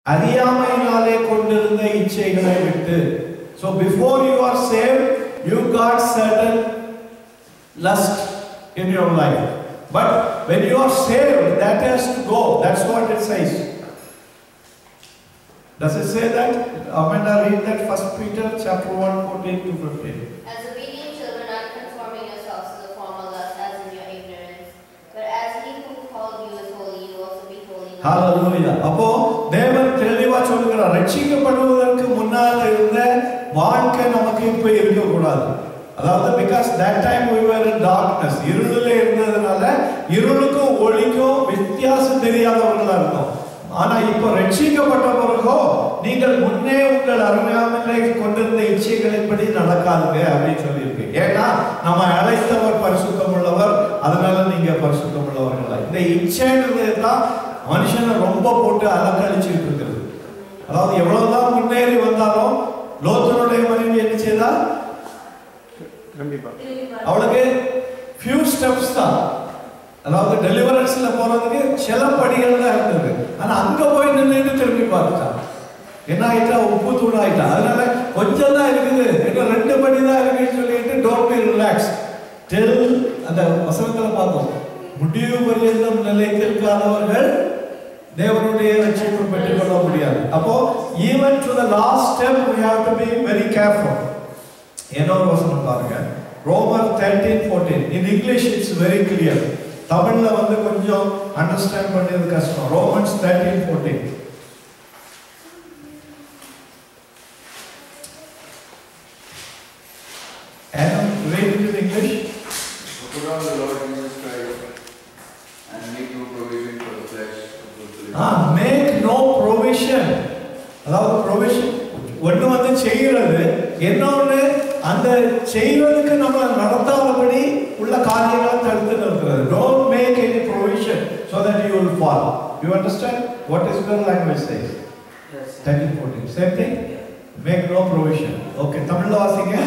அறியாமையினாலே கொண்டிருந்த இச்சைகளை விட்டு. So before you are saved, you got certain lust in your life. But when you are saved, that has to go. That's what it says. Does it say that? Amanda, read that 1 Peter chapter 1, 14 to 15. As obedient children, not conforming yourselves to the former lust as in your ignorance, but as he who called you is holy, you also be holy. Hallelujah. அப்போ தேவன் தெளிவா சொல்கிறார், ரட்சிக்கப்படுவதற்கு முன்னால் இருந்த வாழ்க்கை நமக்கு இப்ப இருக்க கூடாது. அதாவது because that time we were in darkness, இருளிலே இருந்ததனால இருளுக்கும் ஒளிக்கும் வித்தியாசம் தெரியாதவர்களா இருந்தோம். ஆனா இப்ப ரட்சிக்கப்பட்ட பிறகோ நீங்கள் முன்னே உங்கள் அறியாமையிலே கொண்டிருந்த இச்சைகளின்படி நடக்காதுங்க அப்படின்னு சொல்லியிருக்கு. ஏன்னா நம்ம அழைத்தவர் பரிசுத்தம் உள்ளவர், அதனால நீங்க பரிசுத்தம் உள்ளவர்களா. இந்த இச்சைன்றது தான் மனுஷனை ரொம்ப போட்டு அலக்கழிச்சுட்டு இருக்கிறது. அதாவது எவ்வளவுதான் முன்னேறி வந்தாலும் லோத்தனுடைய மனைவி என்ன செய்தா? அவளுக்கு few steps தான், அதாவது டெலிவரன்ஸ்ல போறதுக்கு சில படிகள் தான் இருந்தது. ஆனா அங்க போய் நின்றுட்டு திரும்பி பார்த்துட்டான். என்ன ஆயிட்டா? உப்பு தூள் ஆயிட்டா. அதனால கொஞ்சம் தான் இருக்குது, இன்னும் 2 படி தான் இருக்குன்னு சொல்லிட்டு டோன்ட் பி ரிலாக்ஸ் டில் அந்த வசனத்துல பார்த்தோம், முடிவு பரியந்தம் நிலைத்திருக்காதவர்கள் தேவனுடைய ரட்சிப்பை பெற்றுக் கொள்ள முடியாது. அப்போ even to the last step we have to be very careful. இன்னொரு வசனம் பாருங்க, ரோமர் 13:14. in English it's very clear. தமிழ்ல வந்து கொஞ்சம் அண்டர்ஸ்டாண்ட் பண்றது கஷ்டம். Romans 13:14. And read it in English. Put on the Lord Jesus Christ and make no provision for the flesh. Make no provision. அதாவது provision ஒன்று வந்து செய்கிறது, இன்னொன்று அந்த செய்வதற்கு நம்ம நடத்தாதபடி உள்ள காரியங்களை தடுத்து நிறுத்துறது. Don't make any provision so that you will fall. You understand what is the language says? Yes. 13:14. Same thing. Make no provision. Okay, தமிழ்ல வாசிங்க.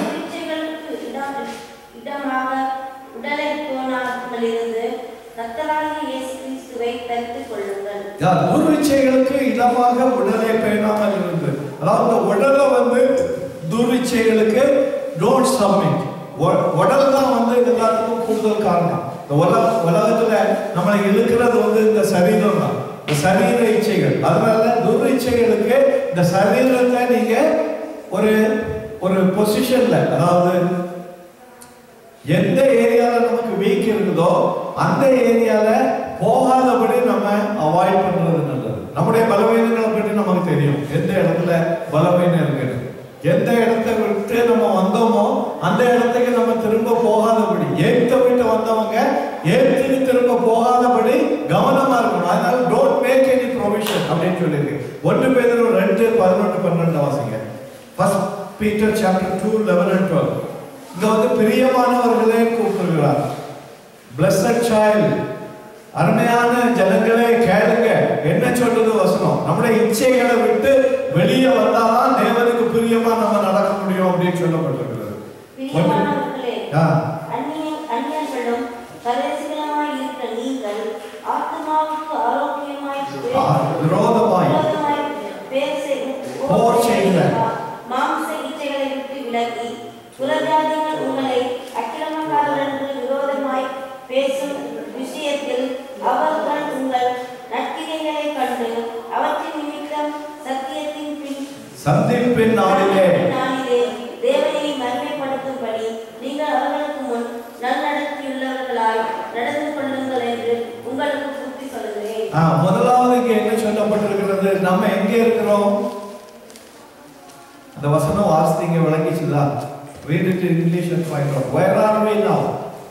இடமாக உடலை போனாமலிருந்து கர்த்தராகிய இயேசு கிறிஸ்துவை தரித்துக் கொள்ளுங்கள். துர்விச்சைகளுக்கு இடமாக உடலை பேணாமல் இருந்து, அதாவது உடலை வந்து துர்விச்சைகளுக்கு டோன்ட் சப்மிட். உடல் தான் வந்து எல்லாத்துக்கும் கூடுதல் காரணம். இந்த உலகத்துல நம்மளை இழுக்கிறது வந்து இந்த சரீரம் தான், இந்த சரீர இச்சைகள். அதனால துர்விச்சைகளுக்கு இந்த சரீரத்தை நீங்க ஒரு ஒரு பொசிஷன்ல, அதாவது எந்த ஏரியால நமக்கு வீக் இருக்குதோ அந்த ஏரியால போகாதபடி நம்ம அவாய்ட் பண்றது நல்லது. நம்முடைய பலவீனங்களை பற்றி நமக்கு தெரியும், எந்த இடத்துல பலவீனம் இருக்குது. எந்த இடத்தை விட்டு நம்ம வந்தோமோ அந்த இடத்துக்கு நம்ம திரும்ப போகாதபடி, ஏத்த விட்டு வந்தவங்க ஏத்துக்கு திரும்ப போகாதபடி கவனமா இருக்கணும். அதனால டோன்ட் மேக் எனி ப்ரொவிஷன் அப்படின்னு சொல்லியிருக்கு. 1 பேதுரு 2:11-12 வாசிங்க. 1 Peter chapter 2:11 and 12. இங்க வந்து பிரியமானவர்களே கூப்பிடுகிறார். Blessed child, அருமையான ஜனங்களே கேளுங்க, என்ன சொல்றது வசனம். நம்முடைய இச்சைகளை விட்டு வெளியே வந்தாதான் தேவனுக்கு பிரியமா நம்ம நடக்க முடியும் அப்படின்னு சொல்லப்பட்டிருக்கிறது. பிரியமானவர்களே, அந்நியர்களும் பரதேசிகளுமாய் இருக்கிற நீங்கள் ஆத்துமாவுக்கு ஆரோக்கியமாய் விரோதமாய் போர் செய்கிற மாம்ச இச்சைகளை விட்டு விலகி, புறஜாதிகள் உங்களை அக்கிரமக்காரர் என்று விரோதமாய் பேசும் விஷயத்தில் அவர்கள் உங்கள் நற்கிரைகளை கண்டு அவற்றின் நிமித்தம் சந்திப்பின் நாளிலே தேவனை மகிமைப்படுத்தும்படி நீங்கள் அவர்களுக்கு முன் நல்நடத்தையுள்ளவர்களாய் நடந்து கொள்ளுங்கள் என்று உங்களுக்கு புத்தி சொல்லுகிறேன். முதலாவது இங்க என்ன சொல்லப்பட்டிருக்கிறது? நம்ம எங்க இருக்கிறோம்? அந்த வசனம் வாசிங்க, விளங்கிச்சுதா? Read it in English and find out. Where are we now?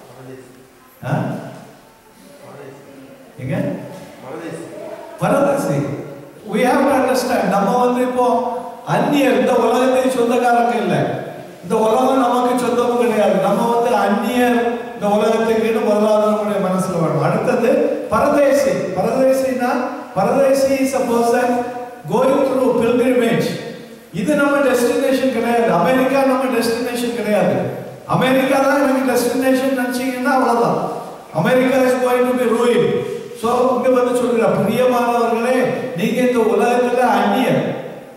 எங்க? பரதேசி. We have to understand. நம்ம வந்து இப்போ அந்நியர், இந்த உலகத்துக்கு சொந்தக்காரங்க இல்லை. இந்த உலகம் நமக்கு சொந்தமும் கிடையாது. நம்ம வந்து அந்நியர் இந்த உலகத்துக்கு முதலாவது நம்முடைய மனசுல வரும். அடுத்தது பரதேசி. பரதேசினா, பரதேசி is a person going through pilgrimage. இது நம்ம டெஸ்டினேஷன் கிடையாது. அமெரிக்கா நம்ம டெஸ்டினேஷன் கிடையாது. அமெரிக்கா தான் எனக்கு டெஸ்டினேஷன் நினைச்சீங்கன்னா அவ்வளவுதான். America is going to be ruined. So இங்க வந்து சொல்ற பிரியமானவர்களே, நீங்க இந்த உலகத்துல அந்நிய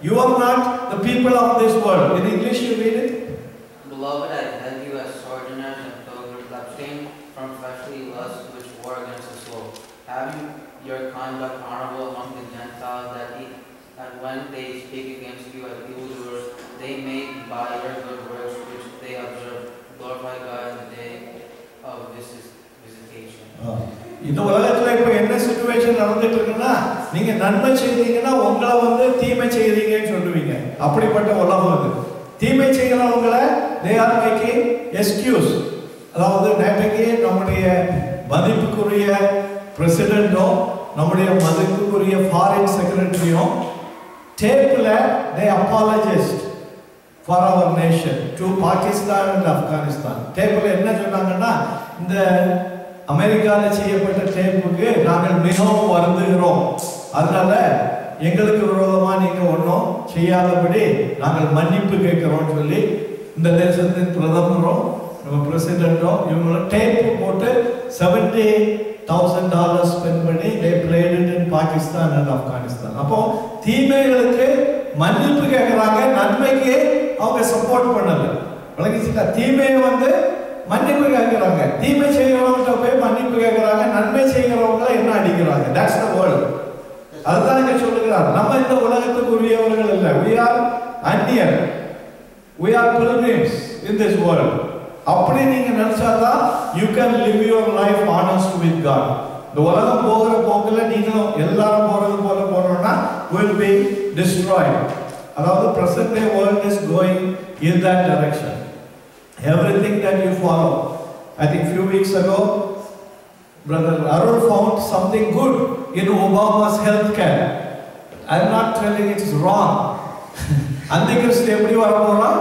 You are not the people of this world. In English you read it. Beloved, I beg you as sojourners and pilgrims, abstain from fleshly lusts which war against the soul, having your conduct honorable among the Gentiles, that when they speak against you as evildoers, they may by your good works which they observe glorify God in the day of visitation. இந்த உலகத்துல இப்ப என்ன situation நடந்துட்டு இருக்குன்னா, நீங்க நன்மை செய்தீங்கன்னா உங்களை வந்து தீமை செய்றீங்கன்னு சொல்லுவீங்க. அப்படிப்பட்ட உலகம் அது. தீமை செய்கிறவங்களை they are making excuse. அதாவது நேற்றைக்கு நம்முடைய மதிப்புக்குரிய பிரசிடென்ட்டும் நம்முடைய மதிப்புக்குரிய ஃபாரின் செக்ரட்டரியும் டேப்ல they apologized for our nation to Pakistan and Afghanistan. டேப்ல என்ன சொன்னாங்கன்னா, இந்த அமெரிக்காவில் செய்யப்பட்ட டேப்புக்கு நாங்கள் மிகவும் வருந்துகிறோம். அதனால எங்களுக்கு விரோதமா நீங்க ஒன்றும் செய்யாதபடி நாங்கள் மன்னிப்பு கேட்கிறோம் சொல்லி இந்த தேசத்தின் பிரதமரும் நம்ம பிரசிடென்ட்டும் இவங்களும் டேப் போட்டு $70,000 ஸ்பெண்ட் பண்ணி they played it in Pakistan and Afghanistan. அப்போ தீமைகளுக்கு மன்னிப்பு கேட்கிறாங்க, நன்மைக்கு அவங்க சப்போர்ட் பண்ணல. விளங்கிச்சுட்டா? தீமையை வந்து மன்னிப்பு கேட்கிறாங்க, தீமை செய்கிறவங்க போய் மன்னிப்பு கேட்கிறாங்க, நன்மை செய்கிறவங்க என்ன அடிக்கிறாங்க. That's the world. அதுதான் இங்க சொல்லுகிறார். நம்ம இந்த உலகத்துக்கு உரியவர்கள் இல்லை. We are அந்நியர். We are pilgrims in this world. அப்படி நீங்க நினைச்சாதான் you can live your life honest with God. இந்த உலகம் போகிற போக்குல நீங்களும் எல்லாரும் போறது போல போறோம்னா will be destroyed. அதாவது present day world is going in that direction. Everything that you follow. I think few weeks ago Brother Arul found something good in Obama's health care. I am not telling it is wrong. Antichrist எப்படி வர போறான்?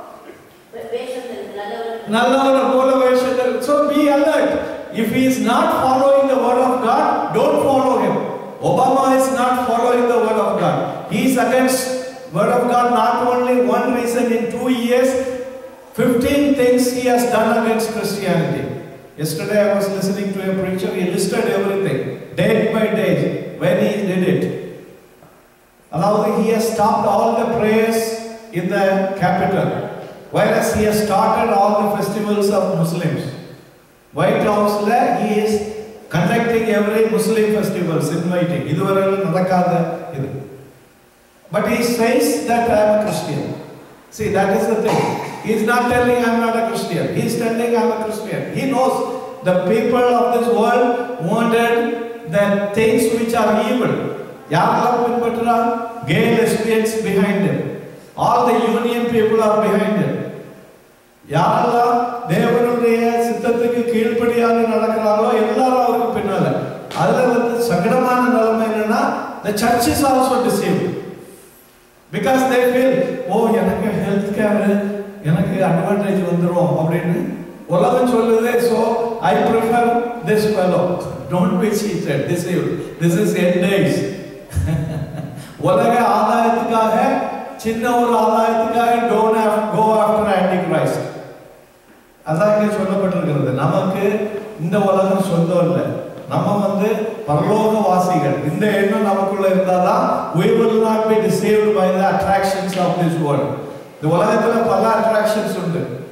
நல்லவர போல வேஷத்தில். So be alert. If he is not following the word of God, don't follow him. Obama is not following the word of God. He is against word of God. Not only one reason, in 2 years 15 things he has done against Christianity. Yesterday I was listening to a preacher. He listed everything day by day when he did it. Although he has stopped all the prayers in the capital, whereas he has started all the festivals of Muslims. White House la he is conducting every Muslim festivals, inviting. இதுவரையில நடக்காத இது. But he says that I am a Christian. See, that is the thing. He is not telling I am not a Christian. He is telling I am a Christian. He knows the people of this world wanted the things which are evil. யாரெல்லாம் பின்பற்றுறாங்க? Gay lesbians behind him. All the union people are behind him. யாரெல்லாம் தேவனுடைய சித்தத்துக்கு கீழ்ப்படியாக நடக்கிறாங்களோ எல்லாரும் அவருக்கு பின்னால. அதுல வந்து சங்கடமான நிலைமை என்னன்னா, the church is also deceived. Because they feel, oh எனக்கு ஹெல்த் கேர் எனக்கு அட்வான்டேஜ் வந்துரும் அப்படின்னு உலகம் சொல்லுது. So I prefer this fellow. Don't be cheated, deceived. This is end days. உலக ஆதாயத்துக்காக, சின்ன ஒரு ஆதாயத்துக்காக don't go after Antichrist. அதான் இங்க சொல்லப்பட்டிருக்கிறது. நமக்கு இந்த உலகம் சொந்தம் இல்லை. நம்ம வந்து பரலோக வாசிகள். இந்த எண்ணம் நமக்குள்ள இருந்தாதான் we will not be deceived by the attractions of this world. இந்த உலகத்துல பல attractions உண்டு.